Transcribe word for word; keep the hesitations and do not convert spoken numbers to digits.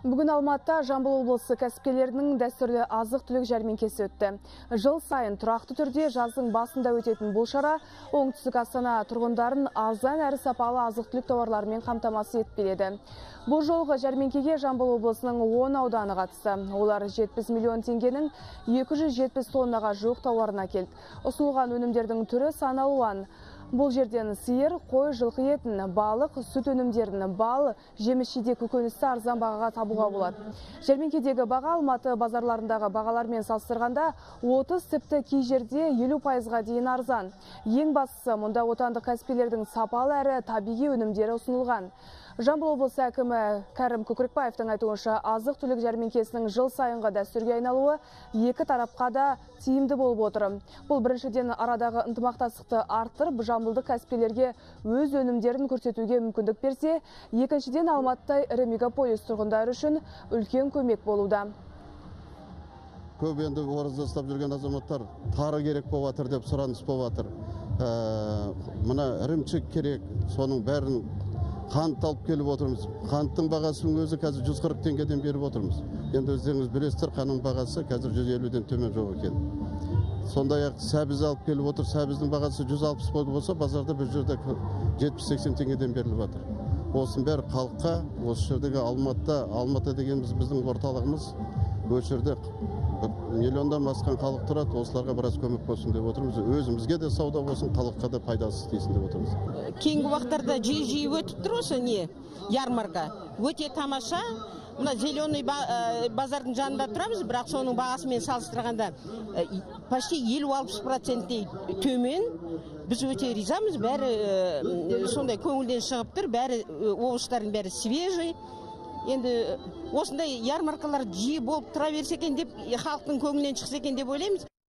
Бүгін Алматыда Жамбыл облысы кәсіпкерлерінің дәстүрлі азық-түлік жәрмеңкесі өтті. Жыл сайын тұрақты түрде жаздың басында өтетін бұл шара оңтүстік Астана тұрғындарын арзан әрі сапалы азық-түлік тауарларымен қамтамасыз етіп келеді. Бұл жолғы жәрмеңкеге Жамбыл облысының он ауданы қатысты. Олар жетпіс миллион теңгенің екі жүз жетпіс тоннаға жуық тауарына келді. Ұсынылған өнімдердің түрі сан алуан. Бұл жерден сиыр, қой, жылқы етін, балық, сүт өнімдерін, бал, жеміс-жидек көкөністі арзан бағаға табуға болады. Жәрмеңкедегі баға Алматы базарларындағы бағалармен салыстырғанда отыз, тіпті кей жерде елу пайызға дейін арзан. Ең бастысы, мұнда отандық кәсіпкерлердің сапалы әрі табиғи өнімдері ұсынылған. Жамбыл облысы әкімі Кәрім Көкірекбаевтың айтуынша азық-түлік жәрмеңкесінің жыл сайынғы дәстүрге айналуы екі тарапқа да тиімді болып отыр. Бұл біріншіден арадағы ынтымақтастықты арттырып, жамбылдық кәсіпкерлерге өз өнімдерін көрсетуге мүмкіндік берсе, екіншіден Алматыдай ірі мегаполис тұрғындары үшін үлкен көмек болуда. Көп енді ораза ұстап жүрген азаматтар тары керек болып жатыр деп сұраныс болып жатыр. Мына ірімшік керек, соның бәрін қант алып келіп отырмыз. Қанттың бағасының өзі қазір жүз қырық теңгеден беріп отырмыз. Енді өздеріңіз білесіздер, қанттың бағасы қазір жүз елуден төмен жоқ екен. Сондай-ақ сәбіз алып келіп отыр. Сәбіздің бағасы жүз алпыс болса, базарда бір жерде жетпіс сексен теңгеден беріліп жатыр. Осының бәрі халыққа, осы жердегі Алматыда, Алматы дегеніміз біздің орталығымыз, осы жерде миллиондан асқан халық тұрады, осыларға біраз көмек болсын деп отырмыз. Өзімізге де сауда болсын, халыққа да пайдасы тисін деп отырмыз. Кейінгі уақыттарда жиі-жиі өтіп тұр осы не ярмарка. Өте тамаша. Мына зеленый базардың жанында тұрамыз, бірақ соның бағасымен салыстырғанда почти елу алпыс проценттей төмен. Біз өте ризамыз, бәрі сондай көңілден шығып тұр, бәрі овощтардың бәрі свежий. Енді осындай ярмаркалар жиі болып тұра берсе екен деп, халықтың көңілінен шықса екен деп ойлаймыз.